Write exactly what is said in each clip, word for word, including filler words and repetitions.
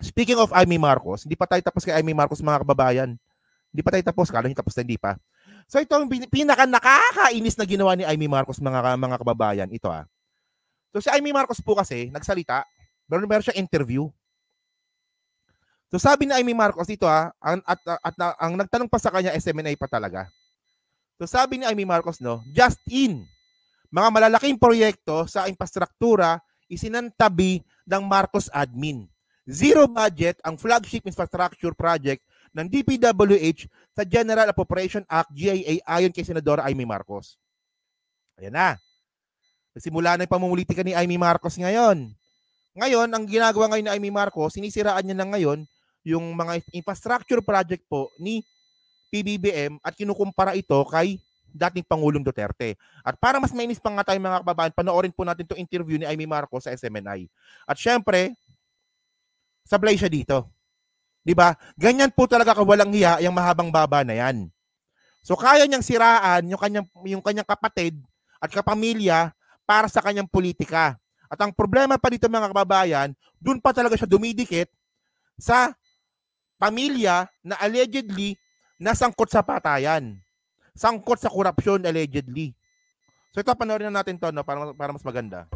speaking of Amy Marcos, hindi pa tayo tapos kay Amy Marcos mga kababayan. Hindi pa tayo tapos, kala nyo tapos na hindi pa. So ito ang pinaka nakakainis na ginawa ni Amy Marcos mga mga kababayan. Ito ah. So si Amy Marcos po kasi nagsalita, meron meron siyang interview. So sabi ni Amy Marcos ito ah, ang, at, at, at, at ang nagtanong pa sa kanya S M N I pa talaga. So sabi ni Amy Marcos no, just in mga malalaking proyekto sa infrastruktura isinantabi ng Marcos admin. Zero budget ang flagship infrastructure project ng D P W H sa General Appropriation Act G I A ayon kay Senadora Amy Marcos. Ayan na. Nagsimula na yung pamumulitika ni Amy Marcos ngayon. Ngayon, ang ginagawa ngayon ni Amy Marcos, sinisiraan niya na ngayon yung mga infrastructure project po ni P B B M at kinukumpara ito kay dating Pangulong Duterte. At para mas mainis pa nga tayo mga kababayan, panoorin po natin itong interview ni Amy Marcos sa S M N I. At syempre, sablay siya dito. Diba? Ganyan po talaga kawalang hiya yung mahabang baba na yan. So kaya niyang siraan yung kanyang, yung kanyang kapatid at kapamilya para sa kanyang politika. At ang problema pa dito mga kababayan, dun pa talaga siya dumidikit sa pamilya na allegedly nasangkot sa patayan. Sangkot sa korupsyon allegedly. So ito, panoorin na natin to no, para, para mas maganda.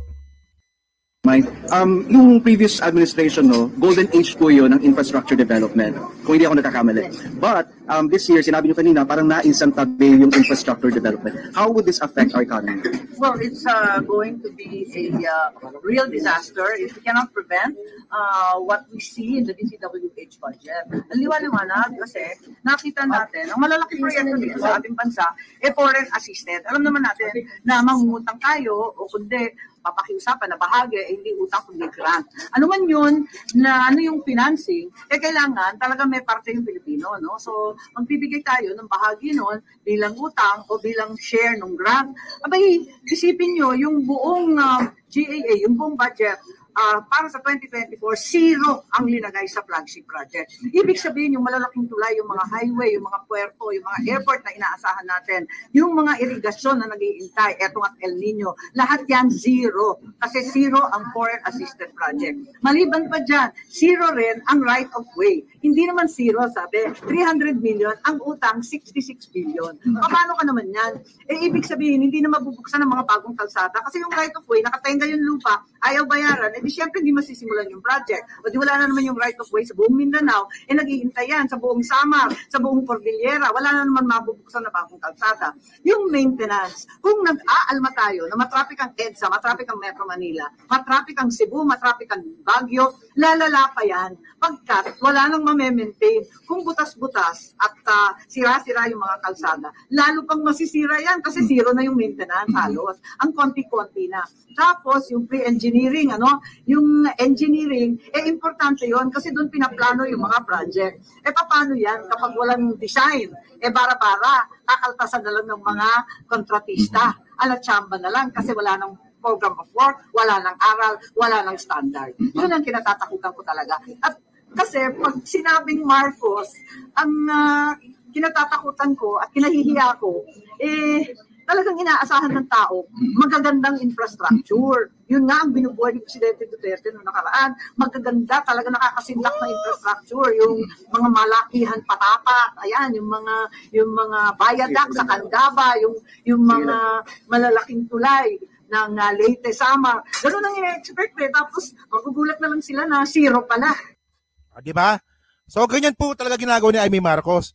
Um, yung previous administration, no, golden age po yun ng infrastructure development, kung hindi ako nagkakamali. But um, this year, sinabi nyo kanina, parang na-instantabi yung infrastructure development. How would this affect our economy? Well, it's uh, going to be a uh, real disaster if we cannot prevent uh, what we see in the D P W H budget. Ang liwanag kasi nakita natin, ang malalaking proyekto dito sa ating bansa, eh foreign assisted. Alam naman natin na mangungutang tayo o kundi papakiusapan na bahagi, eh, hindi utang kundi grant. Ano man yun, na ano yung financing, eh kailangan talaga may parte yung Pilipino, no? So, magbibigay tayo ng bahagi nun bilang utang o bilang share ng grant. Abay, isipin nyo, yung buong uh, G A A, yung buong budget, Uh, para sa twenty twenty-four, zero ang linagay sa flagship project. Ibig sabihin, yung malalaking tulay, yung mga highway, yung mga puerto, yung mga airport na inaasahan natin, yung mga irigasyon na nag-iintay, eto at El Nino, lahat yan zero. Kasi zero ang foreign assisted project. Maliban pa dyan, zero rin ang right of way. Hindi naman zero, sabi, three hundred million, ang utang sixty-six billion. Paano ka naman yan? Eh, ibig sabihin, hindi na mabubuksan ng mga bagong kalsada kasi yung right of way, nakatenga yung lupa, ayaw bayaran, eh di syempre hindi masisimulan yung project. O di wala na naman yung right of way sa buong Mindanao, eh nag-iintay yan sa buong Samar, sa buong Cordillera, wala na naman mabubuksan na bagong kalsada. Yung maintenance, kung nag-aalma tayo na matraffic ang EDSA, matraffic ang Metro Manila, matraffic ang Cebu, matraffic ang Baguio, lalala pa yan pagkat wala nang mame-maintain. Kung butas-butas at uh, sira-sira yung mga kalsada, lalo pang masisira yan kasi zero na yung maintenance halos. Ang konti-konti na. Tapos yung pre-engineering, ano, yung engineering, eh importante yon kasi doon pinaplano yung mga project. Eh paano yan kapag walang design? Eh bara-bara, kakaltasan na lang ng mga kontratista. Ala chamba na lang kasi wala nang program of work, wala nang aral, wala nang standard. Yun ang kinatatakutan ko talaga. At kasi pag sinabing Marcos, ang uh, kinatatakutan ko at kinahihiya ko, eh talagang inaasahan ng tao, magagandang infrastructure. Yun nga ang binubuhay ni Presidente Duterte noong nakaraan. Magaganda, talaga nakakasindak na infrastructure. Yung mga malakihan patapat, ayan, yung mga yung mga viaduct sa Candaba, yung, yung mga malalaking tulay ng uh, Leyte, Samar. Ganun ang ina-expect eh. Tapos magugulat na lang sila na zero pala. Ah, di ba? So ganyan po talaga ginagawa ni Amy Marcos.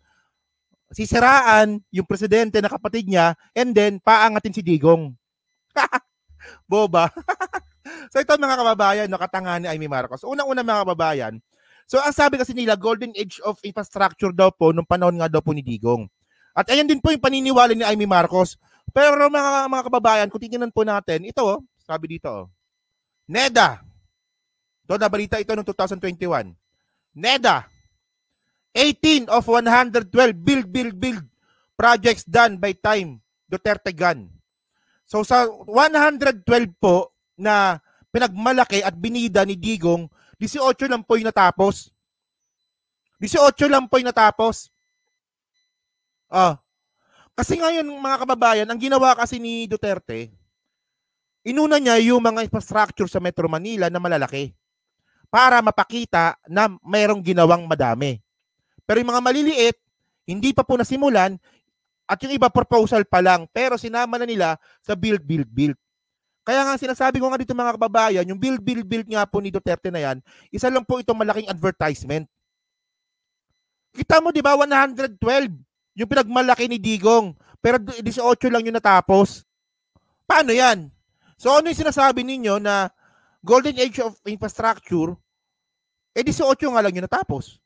Sisiraan yung presidente na kapatid niya and then paangatin si Digong. Boba. So ito mga kababayan, no, katanga ni Amy Marcos. Unang-una mga kababayan, so ang sabi kasi nila, golden age of infrastructure daw po nung panahon nga daw po ni Digong. At ayan din po yung paniniwala ni Amy Marcos. Pero mga, mga kababayan, kung titingnan po natin, ito, oh, sabi dito, oh, NEDA. Ito na balita ito noong twenty twenty-one. NEDA. eighteen of one hundred twelve build, build, build projects done by time Duterte Gan. So sa one hundred twelve po na pinagmalaki at binida ni Digong, eighteen lang po yung natapos. eighteen lang po yung natapos. Ah. Kasi ngayon mga kababayan, ang ginawa kasi ni Duterte, inuna niya yung mga infrastructure sa Metro Manila na malalaki. para mapakita na mayroong ginawang madami. Pero yung mga maliliit, hindi pa po nasimulan at yung iba proposal pa lang pero sinama na nila sa build, build, build. Kaya nga sinasabi ko nga dito mga kababayan, yung build, build, build nga po ni Duterte na yan, isa lang po itong malaking advertisement. Kita mo, di ba, one hundred twelve yung pinagmalaki ni Digong, pero eighteen lang yung natapos. Paano yan? So ano yung sinasabi ninyo na golden age of infrastructure, eh eighteen nga lang yung natapos.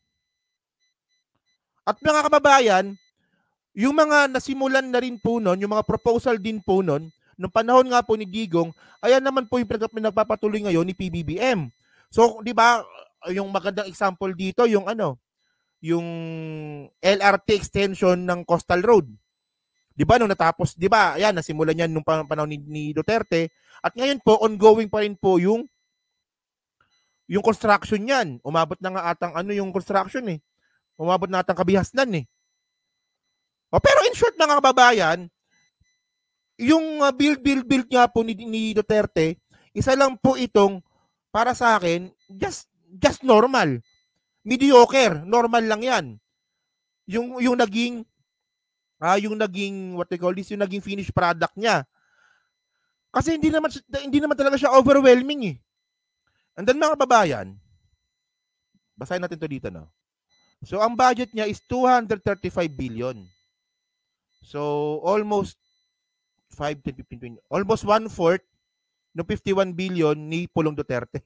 At mga kababayan, yung mga nasimulan na rin po nun, yung mga proposal din po nun, nung panahon nga po ni Digong, ayan naman po yung pinagpapatuloy ngayon ni P B B M. So, di ba, yung magandang example dito, yung ano, yung L R T extension ng Coastal Road. Di ba, nung natapos, di ba, ayan, nasimulan yan nung panahon ni, ni Duterte, at ngayon po, ongoing pa rin po yung yung construction yan. Umabot na nga atang ano yung construction eh. Umabot na atang kabihasnan eh. O, pero in short mga kababayan, yung uh, build, build, build nga po ni, ni Duterte, isa lang po itong, para sa akin, just, just normal. Mediocre, normal lang yan. Yung, yung naging, ah, yung naging, what they call this, yung naging finished product niya. Kasi hindi naman, hindi naman talaga siya overwhelming eh. And then mga kababayan, basahin natin to dito, no? So, ang budget niya is two hundred thirty-five billion. So, almost five, ten, fifteen, twenty, almost one-fourth ng fifty-one billion ni Pulong Duterte.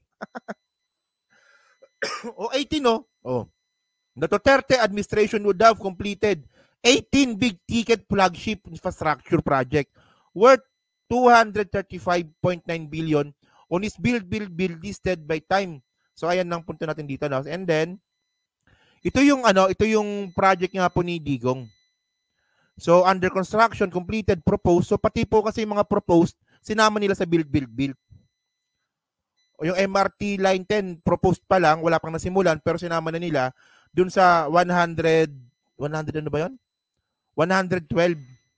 O eighteen, no? Oh. The Duterte administration would have completed eighteen big-ticket flagship infrastructure project worth two hundred thirty-five point nine billion on its build, build, build listed by time. So, ayan ang punto natin dito, no? And then, ito yung ano, ito yung project nga po ni Digong. So, under construction, completed, proposed. So, pati po kasi mga proposed, sinama nila sa build, build, build. O yung M R T Line ten, proposed pa lang, wala pang nasimulan, pero sinama na nila dun sa one hundred, one hundred ano ba yun? one hundred twelve.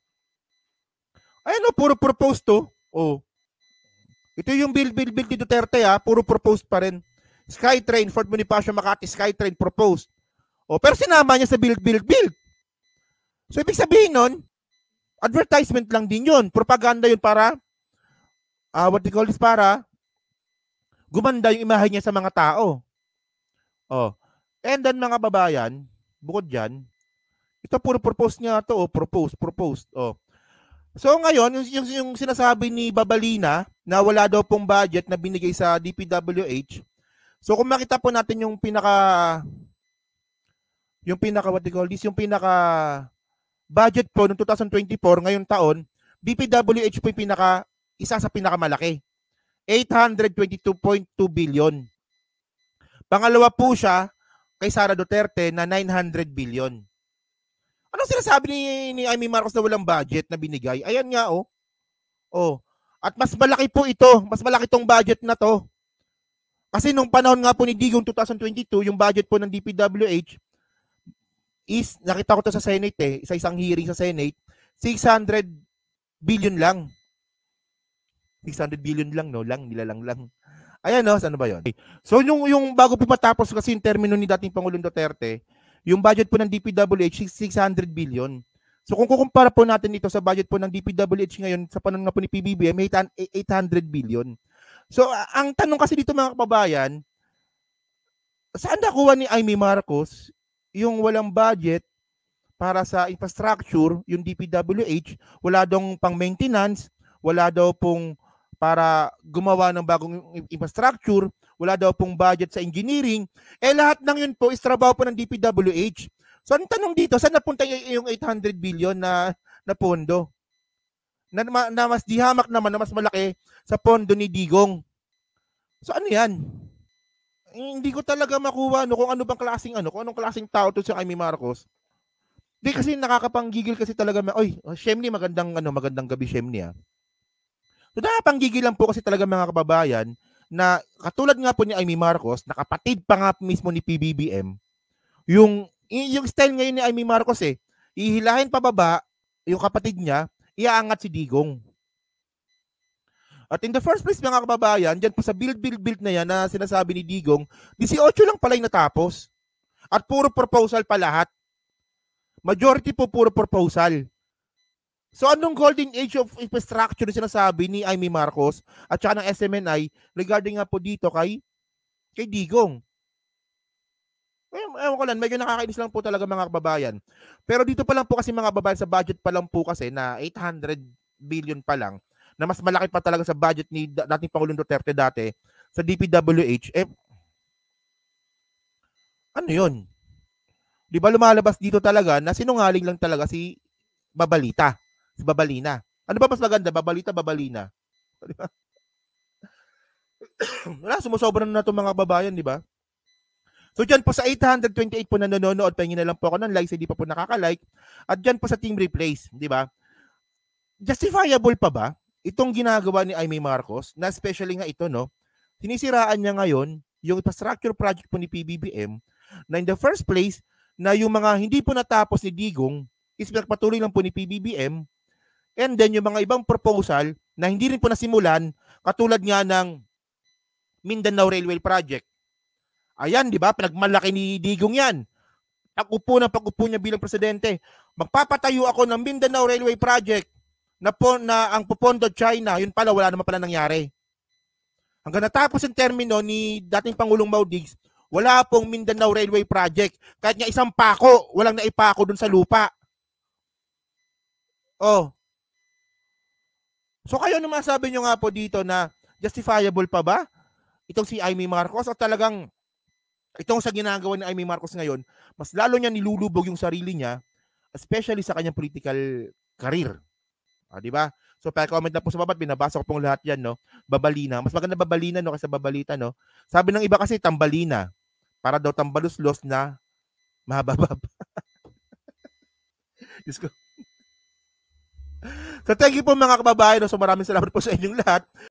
Ayun o, puro proposed to. O. Ito yung build, build, build ni Duterte ha, puro proposed pa rin. Skytrain, Fort Bonifacio, Makati, Skytrain, proposed. O, pero sinama niya sa build, build, build. So, ibig sabihin nun, advertisement lang din yun. Propaganda yun para, uh, what they call this, para gumanda yung imahe niya sa mga tao. Oh. And then, mga babayan, bukod dyan, ito puro propose niya ito, oh, propose, propose. Oh. So, ngayon, yung, yung, yung sinasabi ni Babalina na wala daw pong budget na binigay sa D P W H. So, kung makita po natin yung pinaka, yung pinaka, what they call this, yung pinaka, budget po noong twenty twenty-four, ngayong taon, D P W H po yung pinaka, isa sa pinakamalaki. eight hundred twenty-two point two billion. Pangalawa po siya kay Sara Duterte na nine hundred billion. Anong sinasabi ni, ni Amy Marcos na walang budget na binigay? Ayan nga, oh. Oh. At mas malaki po ito. Mas malaki tong budget na to. Kasi nung panahon nga po ni Digong twenty twenty-two, yung budget po ng D P W H, is, nakita ko to sa Senate eh, sa isang hearing sa Senate, six hundred billion lang. six hundred billion lang, no? Lang, nilalang lang. Ayan, no? Ano ba yun? So, yung, yung bago po matapos kasi yung termino ni dating Pangulong Duterte, yung budget po ng D P W H, six hundred billion. So, kung kukumpara po natin ito sa budget po ng D P W H ngayon, sa panahon nga po ni P B B M, eight hundred billion. So, ang tanong kasi dito mga kababayan, saan nakuha ni Amy Marcos yung walang budget para sa infrastructure, yung D P W H, wala daw pang maintenance, wala daw pong para gumawa ng bagong infrastructure, wala daw pong budget sa engineering, eh lahat ng yun po is trabaho po ng D P W H. So ang tanong dito, saan napunta yung eight hundred billion na, na pondo? Na, na mas dihamak naman, na mas malaki sa pondo ni Digong. So ano yan? Hindi ko talaga makuha no, kung ano bang klaseng ano, kung anong klaseng tao to si Amy Marcos. Hindi kasi nakakapanggigil kasi talaga. Oy, Shemni, magandang ano, magandang gabi Shemni ah. So nakapanggigil lang po kasi talaga mga kababayan na katulad nga po ni Amy Marcos, nakapatid pa nga mismo ni P B B M. Yung yung style ngayon ni Amy Marcos eh, ihilahin pababa yung kapatid niya, iaangat si Digong. At in the first place, mga kababayan, dyan po sa build, build, build na yan na sinasabi ni Digong, eighteen lang pala yung natapos. At puro proposal pa lahat. Majority po puro proposal. So anong golden age of infrastructure na sinasabi ni Amy Marcos at saka ng S M N I regarding nga po dito kay, kay Digong? Ewan ko lang, medyo nakakainis lang po talaga mga kababayan. Pero dito pa lang po kasi mga kababayan, sa budget pa lang po kasi na eight hundred billion pa lang, na mas malaki pa talaga sa budget ni dating Pangulong Duterte dati sa D P W H, eh, ano yun? Di ba lumalabas dito talaga na sinungaling lang talaga si Babalita, si Babalina. Ano ba mas maganda? Babalita, Babalina. Di ba? Wala, sumusobra na itong mga kababayan, di ba? So dyan po sa eight hundred twenty-eight po na nanonood, pahingin na lang po ako ng likes, hindi pa po nakaka-like. At dyan po sa Team Replace, di ba? Justifiable pa ba itong ginagawa ni Amy Marcos, na especially nga ito, no? Sinisiraan niya ngayon yung infrastructure project po ni P B B M na in the first place, na yung mga hindi po natapos ni Digong is patuloy lang po ni P B B M, and then yung mga ibang proposal na hindi rin po nasimulan, katulad nga ng Mindanao Railway Project. Ayan, di ba? Pinagmalaki ni Digong yan. Pag-upo ng pag-upo niya bilang presidente, magpapatayo ako ng Mindanao Railway Project na, po, na ang pupondo China, yun pala, wala naman pala nangyari. Hanggang natapos yung termino ni dating Pangulong Maudigs, wala pong Mindanao Railway Project. Kahit nga isang pako, walang naipako dun sa lupa. Oh. So kayo naman sabi nyo nga po dito na justifiable pa ba itong si Amy Marcos, o talagang itong sa ginagawa ni Amy Marcos ngayon, mas lalo niya nilulubog yung sarili niya, especially sa kanyang political career. Ah, di ba? So, pa-comment na po sa baba, binabasa ko pong lahat yan, no? Babalina. Mas maganda babalina, no, kaysa babalita, no? Sabi ng iba kasi, tambalina. Para daw tambaluslos na mahababab. Diyos ko. So, thank you po mga kababayan. No? So, maraming salamat po sa inyong lahat.